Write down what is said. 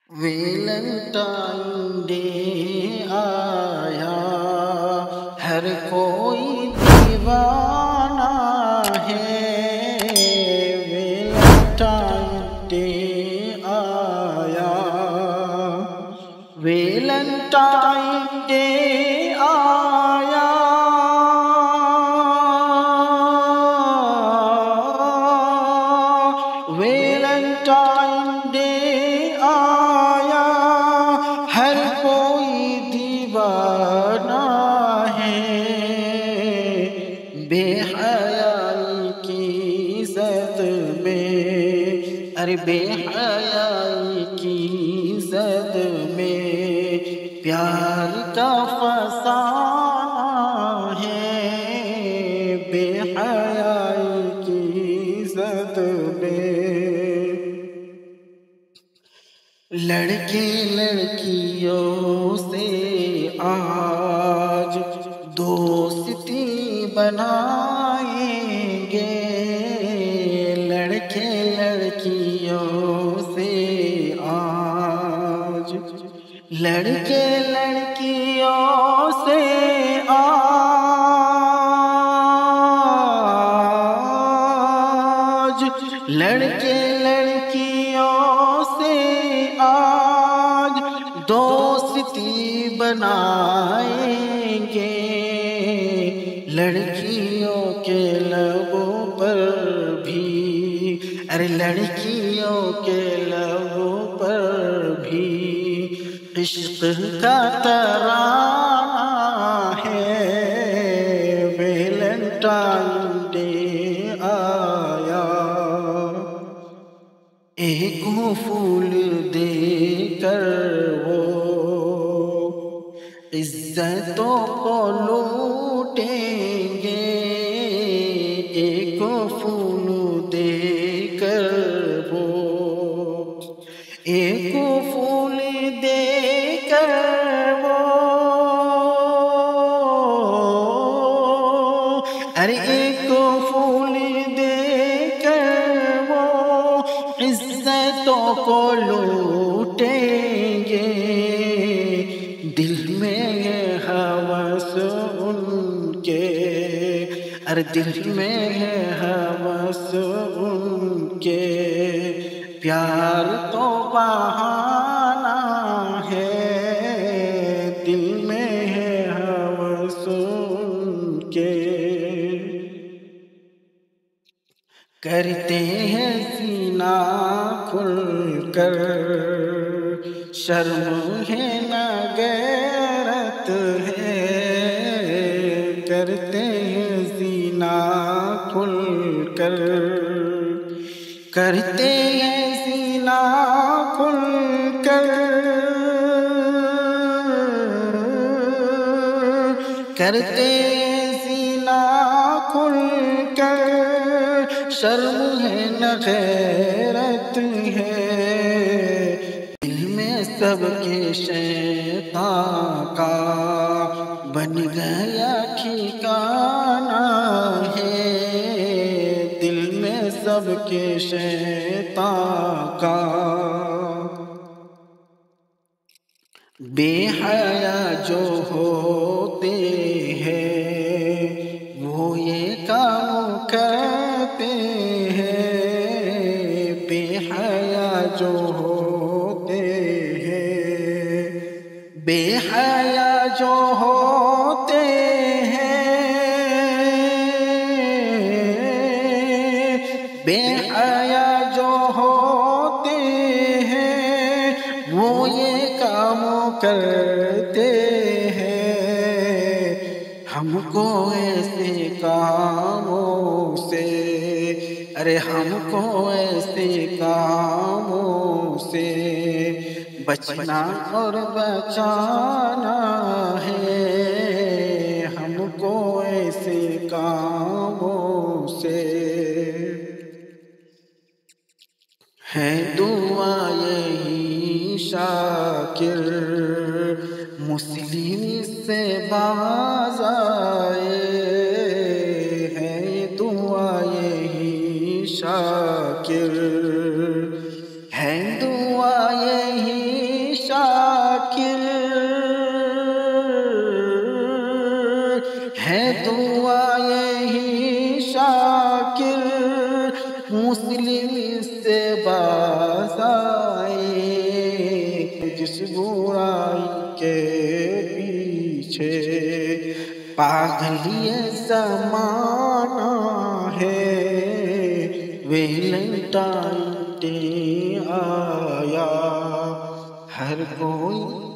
Valentine day آیا، ہر کوئی دیوانہ ہے۔ ویلنٹائن ڈے آیا، ویلنٹائن ڈے آیا، ویلنٹائن ڈے آیا، ہر کوئی دیوانہ ہے۔ بے حیائی کی زد میں، ارے بے حیائی کی زد میں پیار کا فسانہ ہے۔ بے حیائی کی زد میں لڑکے لڑکیوں سے آج دوستی بنائیں گے۔ لڑکے لڑکیوں سے آج، لڑکے لڑکیوں سے آج، لڑکے لڑکیوں سے آج دوستی بنائیں گے۔ لڑکیوں کے لبوں پر بھی، ارے لڑکیوں کے لبوں پر بھی عشق کا ترانہ ہے۔ ویلنٹائن ڈے آیا، ایک پھول دے کر وہ عزتوں کو لوٹیں گے۔ ایک پھول دے کر وہ، ایک پھول دے کر وہ، ارے ایک پھول دے کر وہ عزتوں کو لوٹیں گے۔ دل میں ہے ہوس ان کے، ارے دل میں ہے ہوس ان کے، پیار تو بہانہ ہے۔ دل میں ہے ہوس ان کے، کرتے ہیں سینہ کھل کر، شرم ہے نہ غیرت ہے۔ کرتے ہیں سینہ کھل کر، کرتے ہیں سینہ کھل کر، کرتے ہیں سینہ کھل کر، شرم ہے نہ غیرت ہے۔ دل میں سب کے شیطان کا بن گیا ٹھکانہ ہے۔ دل میں سب کے شیطان کا، بے حیا جو ہوتے ہیں وہ یہ کام کرتے ہیں۔ بے حیا جو ہوتے ہیں، بے حیا جو ہوتے ہیں، بے حیا جو ہوتے ہیں وہ یہ کام کرتے ہیں۔ ہم کو ایسے کاموں سے، ارے ہم کو ایسے کاموں سے بچنا اور بچانا ہے۔ ہم کو ایسے کاموں سے ہے دعا یہی شاکر مسلم سے باز آئے۔ ہے دعا یہی شاکر، ہے دعا یہی برائی کے پیچھے، پاگل یہ زمانہ ہے، ویلنٹائن ڈے آیا، ہر کوئی